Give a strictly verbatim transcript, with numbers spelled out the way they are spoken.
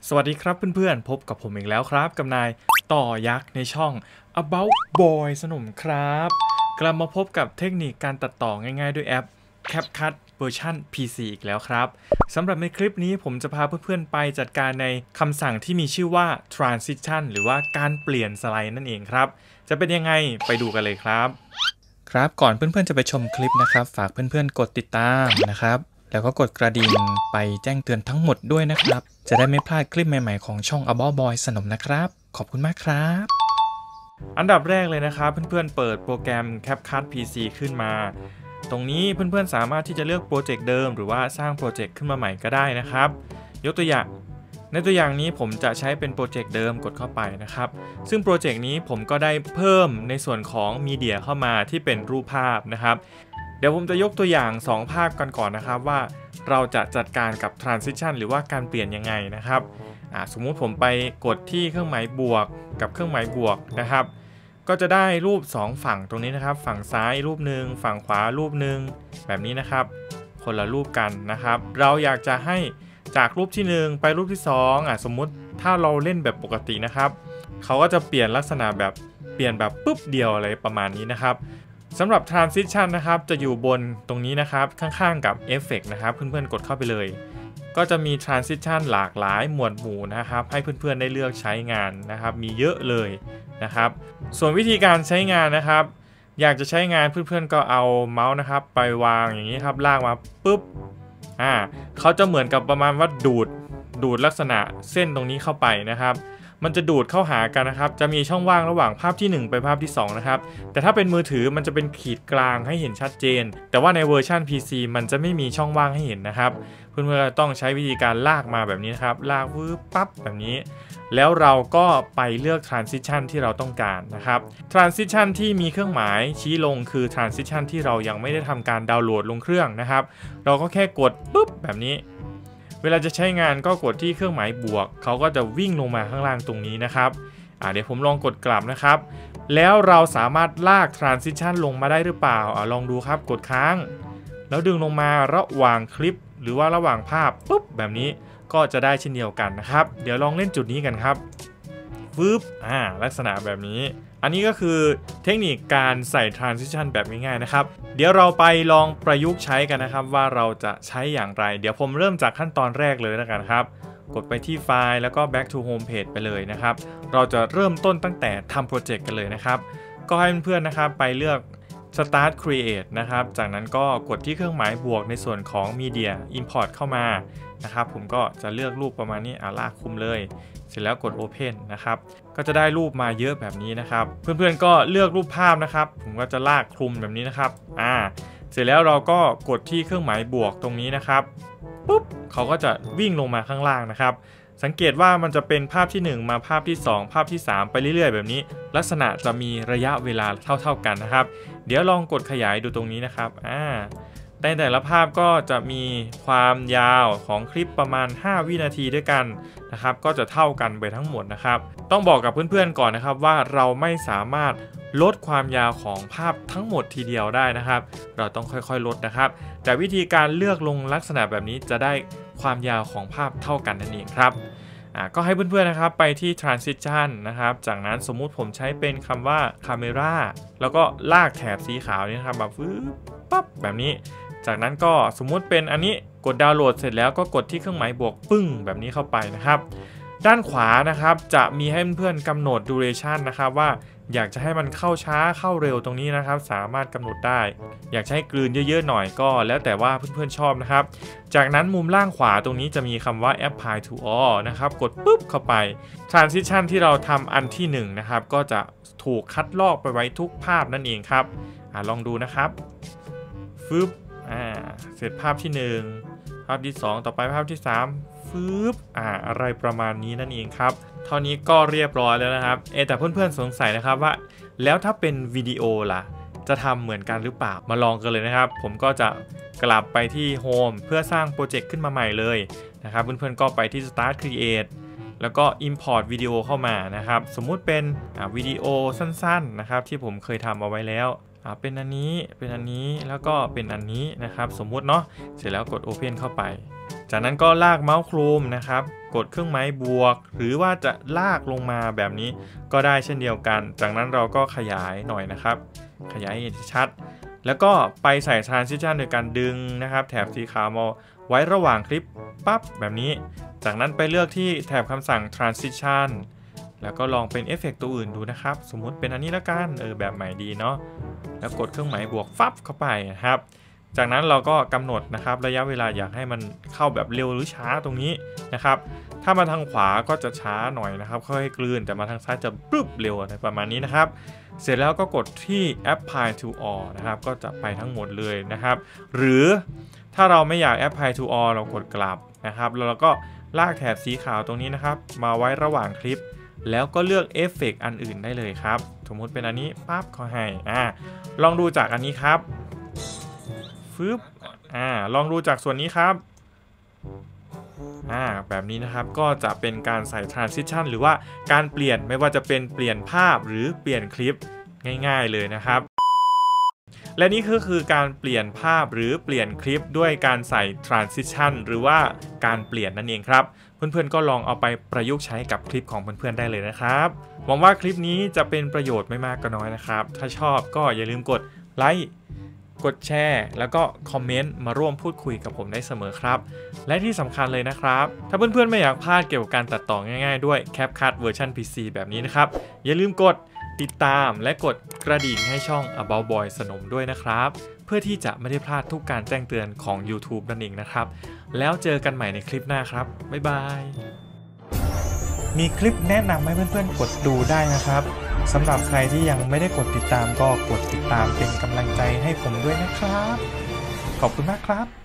สวัสดีครับเพื่อนๆพบกับผมอีกแล้วครับกับนายต่อยักษ์ในช่อง About Boy สนุมครับกลับมาพบกับเทคนิคการตัดต่อง่ายๆด้วยแอป CapCut เวอร์ชัน พี ซี อีกแล้วครับสำหรับในคลิปนี้ผมจะพาเพื่อนๆไปจัดการในคำสั่งที่มีชื่อว่า transition หรือว่าการเปลี่ยนสไลด์นั่นเองครับจะเป็นยังไงไปดูกันเลยครับครับก่อนเพื่อนๆจะไปชมคลิปนะครับฝากเพื่อนๆกดติดตามนะครับแล้วก็กดกระดิ่งไปแจ้งเตือนทั้งหมดด้วยนะครับจะได้ไม่พลาดคลิปใหม่ๆของช่อง About Boy สนมนะครับขอบคุณมากครับอันดับแรกเลยนะครับเพื่อนๆเปิดโปรแกรม CapCut พี ซี ขึ้นมาตรงนี้เพื่อนๆสามารถที่จะเลือกโปรเจกต์เดิมหรือว่าสร้างโปรเจกต์ขึ้นมาใหม่ก็ได้นะครับยกตัวอย่างในตัวอย่างนี้ผมจะใช้เป็นโปรเจกต์เดิมกดเข้าไปนะครับซึ่งโปรเจกต์นี้ผมก็ได้เพิ่มในส่วนของมีเดียเข้ามาที่เป็นรูปภาพนะครับเดี๋ยวผมจะยกตัวอย่างสองภาพกันก่อนนะครับว่าเราจะจัดการกับ transition หรือว่าการเปลี่ยนยังไงนะครับสมมุติผมไปกดที่เครื่องหมายบวกกับเครื่องหมายบวกนะครับก็จะได้รูปสองฝั่งตรงนี้นะครับฝั่งซ้ายรูปหนึ่งฝั่งขวารูปหนึ่งแบบนี้นะครับคนละรูปกันนะครับเราอยากจะให้จากรูปที่หนึ่งไปรูปที่สองอ่ะสมมุติถ้าเราเล่นแบบปกตินะครับเขาก็จะเปลี่ยนลักษณะแบบเปลี่ยนแบบปุ๊บเดียวอะไรประมาณนี้นะครับสำหรับ transition นะครับจะอยู่บนตรงนี้นะครับข้างๆกับ effect นะครับเพื่อนๆกดเข้าไปเลยก็จะมี transition หลากหลายหมวดหมู่นะครับให้เพื่อนๆได้เลือกใช้งานนะครับมีเยอะเลยนะครับส่วนวิธีการใช้งานนะครับอยากจะใช้งานเพื่อนๆก็เอาเมาส์นะครับไปวางอย่างนี้ครับลากมาปุ๊บอ่าเขาจะเหมือนกับประมาณว่าดูดดูดลักษณะเส้นตรงนี้เข้าไปนะครับมันจะดูดเข้าหากันนะครับจะมีช่องว่างระหว่างภาพที่หนึ่งไปภาพที่สองนะครับแต่ถ้าเป็นมือถือมันจะเป็นขีดกลางให้เห็นชัดเจนแต่ว่าในเวอร์ชัน พี ซี มันจะไม่มีช่องว่างให้เห็นนะครับเพื่อนๆต้องใช้วิธีการลากมาแบบนี้นะครับลากวืบปั๊บแบบนี้แล้วเราก็ไปเลือก transition ที่เราต้องการนะครับ transition ที่มีเครื่องหมายชี้ลงคือ transition ที่เรายังไม่ได้ทำการดาวน์โหลดลงเครื่องนะครับเราก็แค่กดปุ๊บแบบนี้เวลาจะใช้งานก็กดที่เครื่องหมายบวกเขาก็จะวิ่งลงมาข้างล่างตรงนี้นะครับอ่าเดี๋ยวผมลองกดกลับนะครับแล้วเราสามารถลาก transition ลงมาได้หรือเปล่าอ่าลองดูครับกดค้างแล้วดึงลงมาระหว่างคลิปหรือว่าระหว่างภาพปุ๊บแบบนี้ก็จะได้เช่นเดียวกันนะครับเดี๋ยวลองเล่นจุดนี้กันครับฟึบอ่าลักษณะแบบนี้อันนี้ก็คือเทคนิคการใส่ transition แบบง่ายๆนะครับเดี๋ยวเราไปลองประยุกต์ใช้กันนะครับว่าเราจะใช้อย่างไรเดี๋ยวผมเริ่มจากขั้นตอนแรกเลยแล้วกันครับกดไปที่ไฟล์แล้วก็ back to home page ไปเลยนะครับเราจะเริ่มต้นตั้งแต่ทำโปรเจกต์กันเลยนะครับก็ให้เพื่อนๆนะครับไปเลือก start create นะครับจากนั้นก็กดที่เครื่องหมายบวกในส่วนของ media import เข้ามานะครับผมก็จะเลือกรูปประมาณนี้อ่าลากคุมเลยเสร็จแล้วกด Open นะครับก็จะได้รูปมาเยอะแบบนี้นะครับเพื่อนๆก็เลือกรูปภาพนะครับผมก็จะลากคลุมแบบนี้นะครับอ่าเสร็จแล้วเราก็กดที่เครื่องหมายบวกตรงนี้นะครับปุ๊บเขาก็จะวิ่งลงมาข้างล่างนะครับสังเกตว่ามันจะเป็นภาพที่หนึ่งมาภาพที่สองภาพที่สามไปเรื่อยๆแบบนี้ลักษณะจะมีระยะเวลาเท่าๆกันนะครับเดี๋ยวลองกดขยายดูตรงนี้นะครับอ่าในแต่ละภาพก็จะมีความยาวของคลิปประมาณห้าวินาทีด้วยกันนะครับก็จะเท่ากันไปทั้งหมดนะครับต้องบอกกับเพื่อนๆก่อนนะครับว่าเราไม่สามารถลดความยาวของภาพทั้งหมดทีเดียวได้นะครับเราต้องค่อยๆลดนะครับแต่วิธีการเลือกลงลักษณะแบบนี้จะได้ความยาวของภาพเท่ากันนั่นเองครับอ่าก็ให้เพื่อนๆนะครับไปที่ transition นะครับจากนั้นสมมุติผมใช้เป็นคำว่า camera แล้วก็ลากแถบสีขาวนี้นะครับแบบฟึ๊บปั๊บแบบนี้จากนั้นก็สมมุติเป็นอันนี้กดดาวน์โหลดเสร็จแล้วก็กดที่เครื่องหมายบวกปึ้งแบบนี้เข้าไปนะครับด้านขวานะครับจะมีให้เพื่อนๆกำหนด duration นะครับว่าอยากจะให้มันเข้าช้าเข้าเร็วตรงนี้นะครับสามารถกำหนดได้อยากใช้กลืนเยอะๆหน่อยก็แล้วแต่ว่าเพื่อนๆชอบนะครับจากนั้นมุมล่างขวาตรงนี้จะมีคำว่า apply to all นะครับกดปุ๊บเข้าไป transition ที่เราทำอันที่หนึ่งนะครับก็จะถูกคัดลอกไปไว้ทุกภาพนั่นเองครับอ่าลองดูนะครับฟึบอ่าเสร็จภาพที่หนึ่งภาพที่สองต่อไปภาพที่สามฟึบอ่าอะไรประมาณนี้นั่นเองครับเท่านี้ก็เรียบร้อยแล้วนะครับเอแต่เพื่อนๆสงสัยนะครับว่าแล้วถ้าเป็นวิดีโอล่ะจะทำเหมือนกันหรือเปล่ามาลองกันเลยนะครับผมก็จะกลับไปที่ Home เพื่อสร้างโปรเจกต์ขึ้นมาใหม่เลยนะครับเพื่อนๆก็ไปที่ Start Create แล้วก็ Import วิดีโอเข้ามานะครับสมมุติเป็นวิดีโอสั้นๆนะครับที่ผมเคยทำเอาไว้แล้วเป็นอันนี้เป็นอันนี้แล้วก็เป็นอันนี้นะครับสมมุติเนาะเสร็จแล้วกด Open เข้าไปจากนั้นก็ลากเมาส์โครมนะครับกดเครื่องหมายบวกหรือว่าจะลากลงมาแบบนี้ก็ได้เช่นเดียวกันจากนั้นเราก็ขยายหน่อยนะครับขยายให้เห็นชัดแล้วก็ไปใส่ transition โดยการดึงนะครับแถบสีขาวมาไว้ระหว่างคลิปปั๊บแบบนี้จากนั้นไปเลือกที่แถบคำสั่ง transition แล้วก็ลองเป็นเอฟเฟกต์ตัวอื่นดูนะครับสมมุติเป็นอันนี้ละกันเออแบบใหม่ดีเนาะแล้วกดเครื่องหมายบวกฟับเข้าไปนะครับจากนั้นเราก็กำหนดนะครับระยะเวลาอยากให้มันเข้าแบบเร็วหรือช้าตรงนี้นะครับถ้ามาทางขวาก็จะช้าหน่อยนะครับค่อยๆกลืนแต่มาทางซ้ายจะปึ๊บเร็วอะไรประมาณนี้นะครับเสร็จแล้วก็กดที่ apply to all นะครับก็จะไปทั้งหมดเลยนะครับหรือถ้าเราไม่อยาก apply to all เรากดกลับนะครับแล้วเราก็ลากแถบสีขาวตรงนี้นะครับมาไว้ระหว่างคลิปแล้วก็เลือกเอฟเฟกต์อันอื่นได้เลยครับสมมุติเป็นอันนี้ปั๊บเขาให้อ่าลองดูจากอันนี้ครับฟึบอ่าลองดูจากส่วนนี้ครับอ่าแบบนี้นะครับก็จะเป็นการใส่ transition หรือว่าการเปลี่ยนไม่ว่าจะเป็นเปลี่ยนภาพหรือเปลี่ยนคลิปง่ายๆเลยนะครับและนี่ก็คือการเปลี่ยนภาพหรือเปลี่ยนคลิปด้วยการใส่ transition หรือว่าการเปลี่ยนนั่นเองครับเพื่อนๆก็ลองเอาไปประยุกต์ใช้กับคลิปของเพื่อนๆได้เลยนะครับหวังว่าคลิปนี้จะเป็นประโยชน์ไม่มากก็น้อยนะครับถ้าชอบก็อย่าลืมกดไลค์กดแชร์แล้วก็คอมเมนต์มาร่วมพูดคุยกับผมได้เสมอครับและที่สำคัญเลยนะครับถ้าเพื่อนๆไม่อยากพลาดเกี่ยวกับการตัดต่อง่ายๆด้วย CapCut เวอร์ชัน พี ซี แบบนี้นะครับอย่าลืมกดติดตามและกดกระดิ่งให้ช่อง About Boy สนมด้วยนะครับเพื่อที่จะไม่ได้พลาดทุกการแจ้งเตือนของ YouTube นั่นเองนะครับแล้วเจอกันใหม่ในคลิปหน้าครับบ๊ายบายมีคลิปแนะนำให้เพื่อนๆกดดูได้นะครับสำหรับใครที่ยังไม่ได้กดติดตามก็กดติดตามเป็นกำลังใจให้ผมด้วยนะครับขอบคุณมากครับ